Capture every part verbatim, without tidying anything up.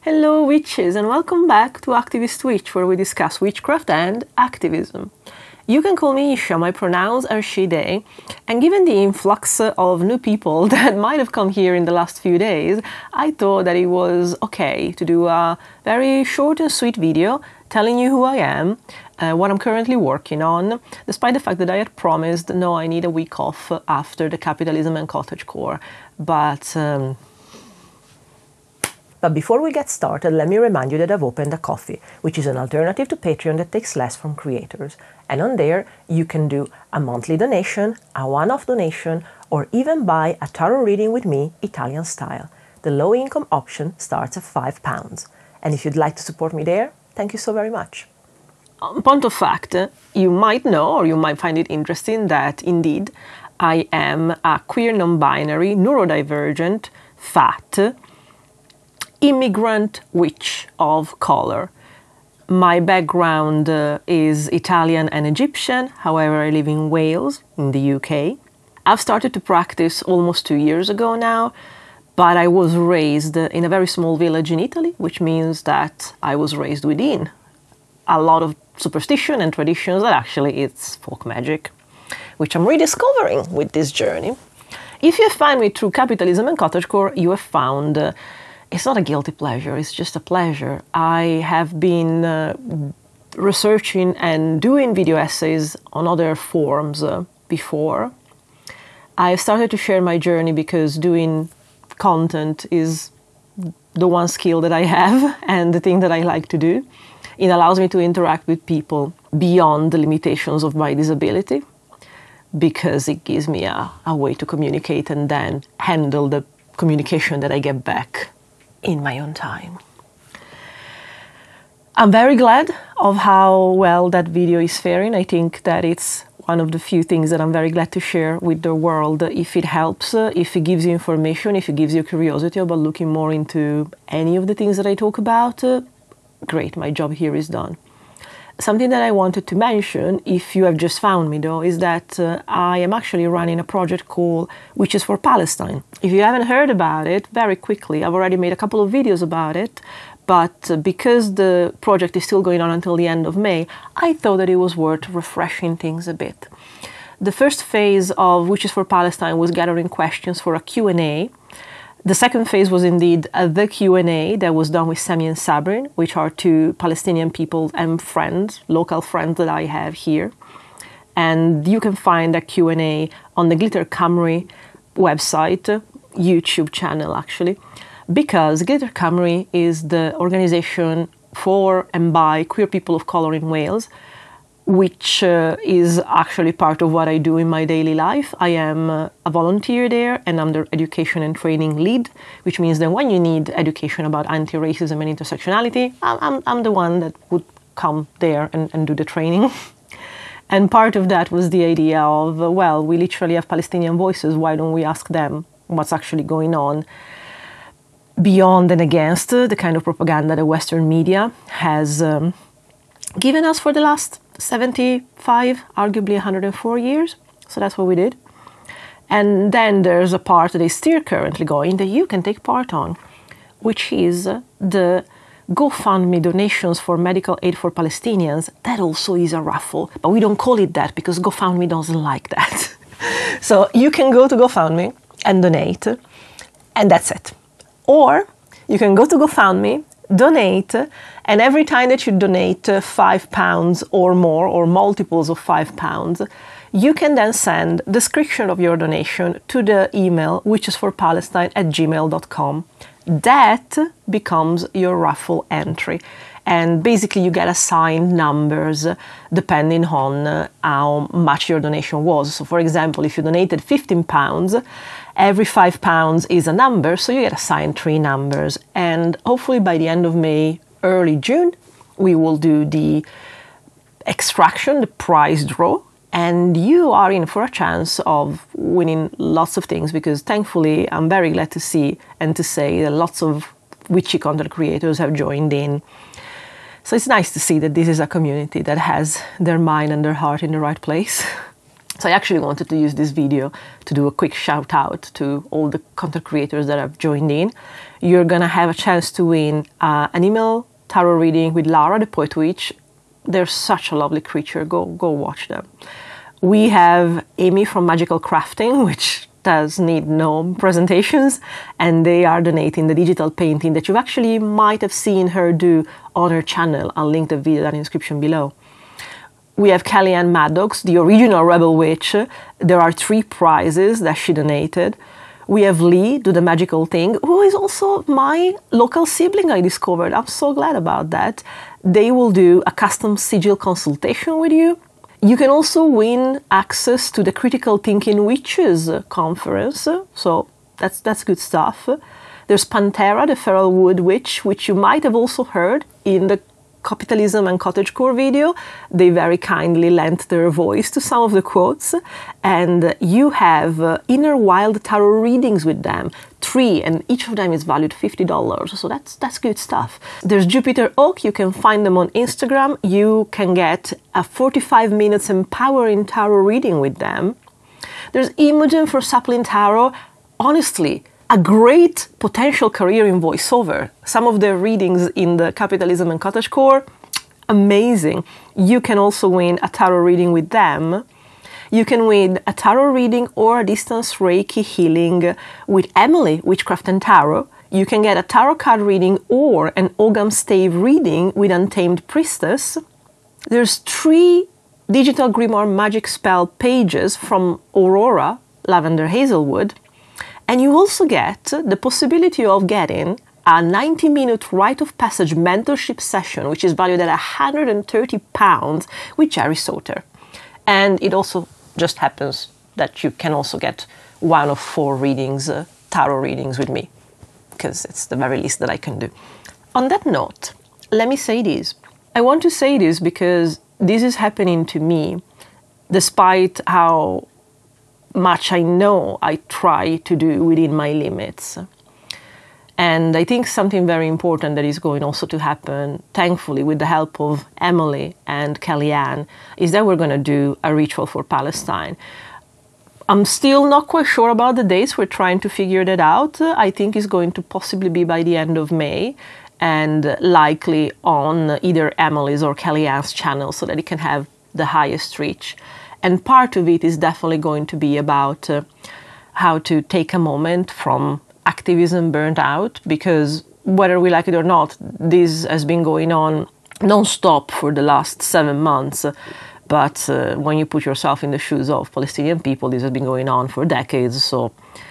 Hello witches, and welcome back to Activist Witch, where we discuss witchcraft and activism. You can call me Isha, my pronouns are she, they, and given the influx of new people that might have come here in the last few days, I thought that it was okay to do a very short and sweet video telling you who I am, uh, what I'm currently working on, despite the fact that I had promised, no, I need a week off after the Capitalism and Cottagecore, but... Um, But before we get started, let me remind you that I've opened a Ko-fi, which is an alternative to Patreon that takes less from creators. And on there, you can do a monthly donation, a one-off donation, or even buy a tarot reading with me, Italian style. The low-income option starts at five pounds. And if you'd like to support me there, thank you so very much. On point of fact, you might know, or you might find it interesting, that indeed, I am a queer non-binary, neurodivergent, fat, immigrant witch of color. My background uh, is Italian and Egyptian, however I live in Wales, in the U K. I've started to practice almost two years ago now, but I was raised in a very small village in Italy, which means that I was raised within a lot of superstition and traditions that actually it's folk magic, which I'm rediscovering with this journey. If you find me through Capitalism and Cottagecore, you have found uh, it's not a guilty pleasure, it's just a pleasure. I have been uh, researching and doing video essays on other forums uh, before. I've started to share my journey because doing content is the one skill that I have and the thing that I like to do. It allows me to interact with people beyond the limitations of my disability because it gives me a, a way to communicate and then handle the communication that I get back in my own time. I'm very glad of how well that video is faring. I think that it's one of the few things that I'm very glad to share with the world. If it helps, if it gives you information, if it gives you curiosity about looking more into any of the things that I talk about, great, my job here is done. Something that I wanted to mention, if you have just found me though, is that uh, I am actually running a project called Witches for Palestine. If you haven't heard about it, very quickly, I've already made a couple of videos about it, but uh, because the project is still going on until the end of May, I thought that it was worth refreshing things a bit. The first phase of Witches for Palestine was gathering questions for a Q and A. The second phase was indeed uh, the Q and A that was done with Sami and Sabrin, which are two Palestinian people and friends, local friends that I have here. And you can find that Q and A on the Glitter Camry website, YouTube channel actually, because Glitter Camry is the organization for and by queer people of color in Wales, which uh, is actually part of what I do in my daily life. I am uh, a volunteer there and I'm the education and training lead, which means that when you need education about anti-racism and intersectionality, I'm, I'm, I'm the one that would come there and, and do the training. And part of that was the idea of, uh, well, we literally have Palestinian voices, why don't we ask them what's actually going on beyond and against uh, the kind of propaganda that Western media has um, given us for the last seventy-five, arguably one hundred four years. So that's what we did. And then there's a part that is still currently going that you can take part on, which is the GoFundMe donations for medical aid for Palestinians. That also is a raffle, but we don't call it that because GoFundMe doesn't like that. So you can go to GoFundMe and donate, and that's it. Or you can go to GoFundMe, donate, and every time that you donate uh, five pounds or more, or multiples of five pounds, you can then send the description of your donation to the email witchesforpalestine at gmail dot com. That becomes your raffle entry. And basically you get assigned numbers depending on uh, how much your donation was. So for example, if you donated fifteen pounds, every five pounds is a number, so you get assigned three numbers. And hopefully by the end of May, early June, we will do the extraction, the prize draw, and you are in for a chance of winning lots of things because thankfully I'm very glad to see and to say that lots of witchy content creators have joined in. So it's nice to see that this is a community that has their mind and their heart in the right place. So I actually wanted to use this video to do a quick shout out to all the content creators that have joined in. You're gonna have a chance to win uh, an email tarot reading with Lara, the Poet Witch. They're such a lovely creature. Go, go watch them. We have Amy from Magical Crafting, which does need no presentations, and they are donating the digital painting that you actually might have seen her do on her channel. I'll link the video in the description below. We have Kellyanne Maddox, the original Rebel Witch. There are three prizes that she donated. We have Lee, Do the Magical Thing, who is also my local sibling I discovered. I'm so glad about that. They will do a custom sigil consultation with you. You can also win access to the Critical Thinking Witches conference, so that's, that's good stuff. There's Panthera, the Feralwood Witch, which you might have also heard in the Capitalism and Cottagecore video. They very kindly lent their voice to some of the quotes, and you have uh, Inner Wild tarot readings with them, three, and each of them is valued fifty dollars, so that's that's good stuff. There's Jupiter Oak, you can find them on Instagram. You can get a forty-five minutes empowering tarot reading with them. There's Imogen for Sapling Tarot. Honestly, a great potential career in voiceover. Some of their readings in the Capitalism and Cottagecore, amazing. You can also win a tarot reading with them. You can win a tarot reading or a distance Reiki healing with Emily, Witchcraft and Tarot. You can get a tarot card reading or an ogham stave reading with Untamed Priestess. There's three digital Grimoire magic spell pages from Aurora, Lavender Hazelwood. And you also get the possibility of getting a ninety minute rite of passage mentorship session, which is valued at one hundred thirty pounds with Jerry Souter. And it also just happens that you can also get one of four readings, uh, tarot readings with me, because it's the very least that I can do. On that note, let me say this. I want to say this because this is happening to me, despite how much I know I try to do within my limits. And I think something very important that is going also to happen, thankfully, with the help of Emily and Kellyanne, is that we're going to do a ritual for Palestine. I'm still not quite sure about the dates. We're trying to figure that out. I think it's going to possibly be by the end of May, and likely on either Emily's or Kellyanne's channel, so that it can have the highest reach. And part of it is definitely going to be about uh, how to take a moment from activism burnt out, because whether we like it or not, this has been going on non-stop for the last seven months. But uh, when you put yourself in the shoes of Palestinian people, this has been going on for decades. So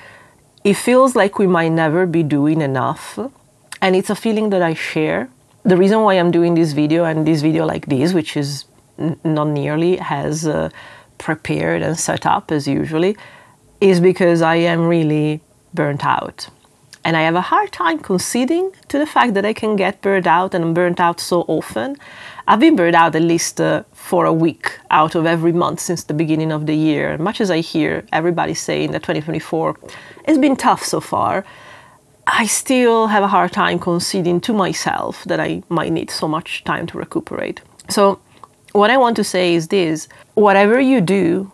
it feels like we might never be doing enough. And it's a feeling that I share. The reason why I'm doing this video, and this video like this, which is not nearly as uh, prepared and set up as usually, is because I am really burnt out. And I have a hard time conceding to the fact that I can get burnt out, and I'm burnt out so often. I've been burnt out at least uh, for a week out of every month since the beginning of the year. Much as I hear everybody saying that twenty twenty-four has been tough so far, I still have a hard time conceding to myself that I might need so much time to recuperate. So what I want to say is this: whatever you do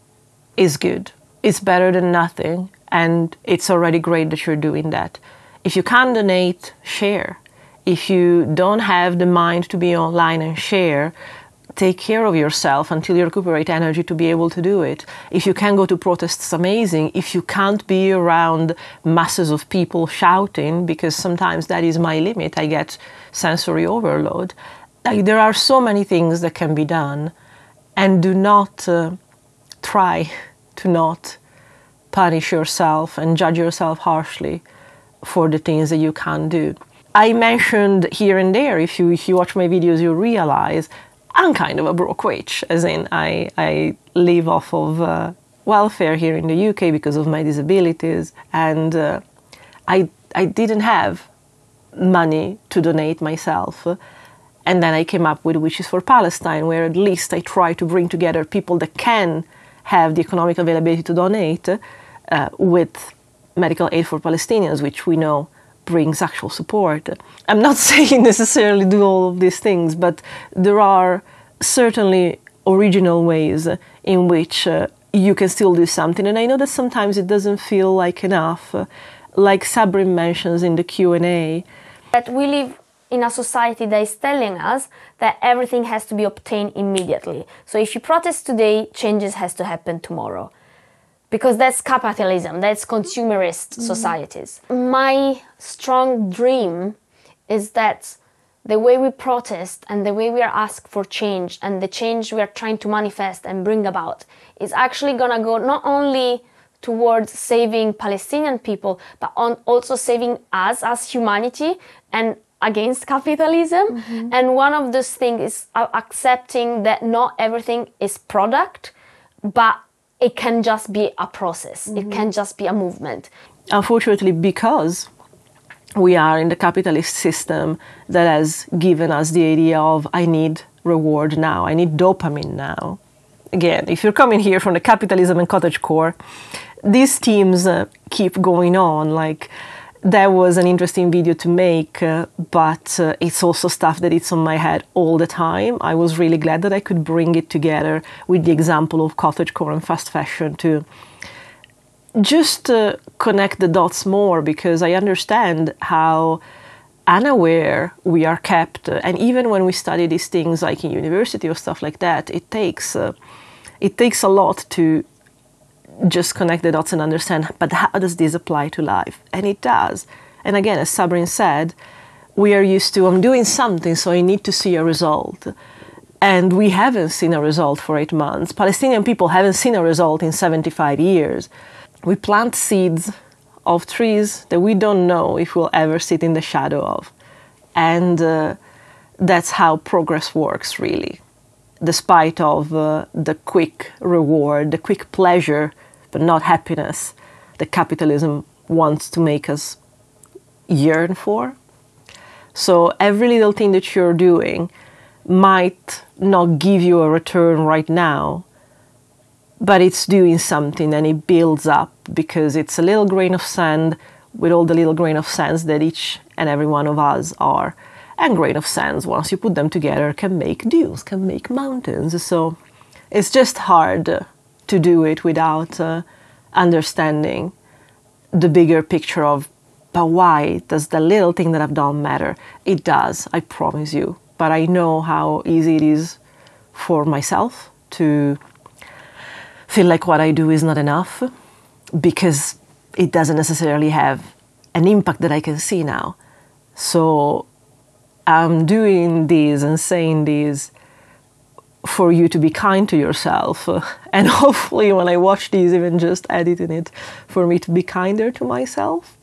is good. It's better than nothing, and it's already great that you're doing that. If you can't donate, share. If you don't have the mind to be online and share, take care of yourself until you recuperate energy to be able to do it. If you can go to protests, amazing. If you can't be around masses of people shouting, because sometimes that is my limit, I get sensory overload. Like, there are so many things that can be done, and do not uh, try to not punish yourself and judge yourself harshly for the things that you can't do. I mentioned here and there, if you, if you watch my videos, you realize I'm kind of a broke witch, as in I, I live off of uh, welfare here in the U K because of my disabilities, and uh, I, I didn't have money to donate myself. And then I came up with Witches for Palestine, where at least I try to bring together people that can have the economic availability to donate uh, with medical aid for Palestinians, which we know brings actual support. I'm not saying necessarily do all of these things, but there are certainly original ways in which uh, you can still do something. And I know that sometimes it doesn't feel like enough. Uh, like Sabrin mentions in the Q and A. That we live in a society that is telling us that everything has to be obtained immediately. So if you protest today, changes has to happen tomorrow. Because that's capitalism, that's consumerist mm. societies. My strong dream is that the way we protest and the way we are asked for change and the change we are trying to manifest and bring about is actually gonna go not only towards saving Palestinian people, but on also saving us as humanity and against capitalism. Mm-hmm. And one of those things is accepting that not everything is product, but it can just be a process. Mm-hmm. It can just be a movement. Unfortunately, because we are in the capitalist system that has given us the idea of I need reward now, I need dopamine now. Again, if you're coming here from the capitalism and cottagecore, these themes uh, keep going on. Like, that was an interesting video to make, uh, but uh, it's also stuff that it's on my head all the time. I was really glad that I could bring it together with the example of cottagecore and fast fashion to just uh, connect the dots more, because I understand how unaware we are kept. Uh, and even when we study these things like in university or stuff like that, it takes, uh, it takes a lot to just connect the dots and understand, but how does this apply to life? And it does. And again, as Sabrin said, we are used to, I'm doing something, so I need to see a result. And we haven't seen a result for eight months. Palestinian people haven't seen a result in seventy-five years. We plant seeds of trees that we don't know if we'll ever sit in the shadow of. And uh, that's how progress works, really. Despite of uh, the quick reward, the quick pleasure, but not happiness that capitalism wants to make us yearn for. So every little thing that you're doing might not give you a return right now, but it's doing something and it builds up, because it's a little grain of sand with all the little grain of sands that each and every one of us are. And grain of sands, once you put them together, can make dunes, can make mountains. So it's just hard to do it without uh, understanding the bigger picture of, but why does the little thing that I've done matter? It does, I promise you. But I know how easy it is for myself to feel like what I do is not enough, because it doesn't necessarily have an impact that I can see now. So I'm doing this and saying this for you to be kind to yourself. And hopefully when I watch these, even just editing it, for me to be kinder to myself.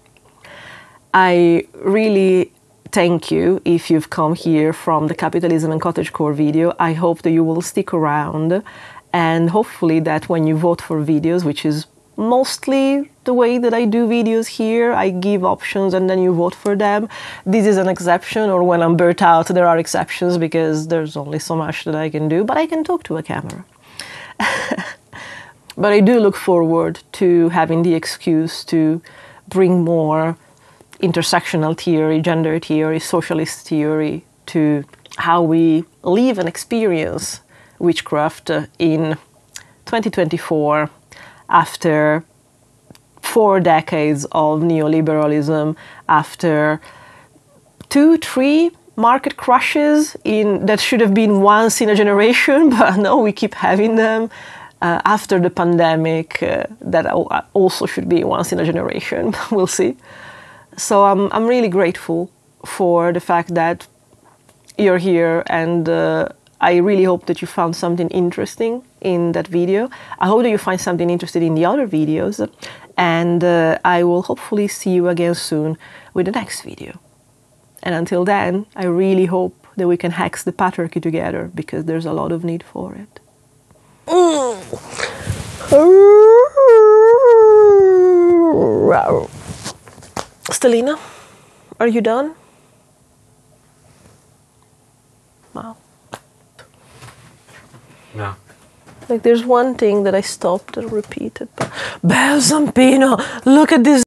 I really thank you if you've come here from the Capitalism and Cottagecore video. I hope that you will stick around, and hopefully that when you vote for videos, which is mostly the way that I do videos here, I give options and then you vote for them. This is an exception, or when I'm burnt out, there are exceptions, because there's only so much that I can do, but I can talk to a camera. But I do look forward to having the excuse to bring more intersectional theory, gender theory, socialist theory to how we live and experience witchcraft in twenty twenty-four, after four decades of neoliberalism, after two, three market crashes in that should have been once in a generation, but no, we keep having them. Uh, after the pandemic, uh, that also should be once in a generation. We'll see. So I'm, I'm really grateful for the fact that you're here, and uh, I really hope that you found something interesting in that video. I hope that you find something interesting in the other videos, and uh, I will hopefully see you again soon with the next video. And until then, I really hope that we can hex the patriarchy together, because there's a lot of need for it. Mm. Stelina, are you done? Wow. No. Like, there's one thing that I stopped and repeated. But Belzampino, look at this.